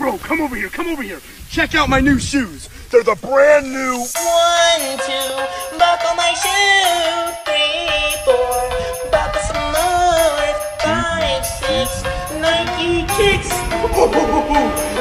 Bro, come over here, come over here. Check out my new shoes. They're the brand new. 1, 2, buckle my shoe. 3, 4, buckle some more. 5, 6, Nike kicks. Oh, oh, oh, oh.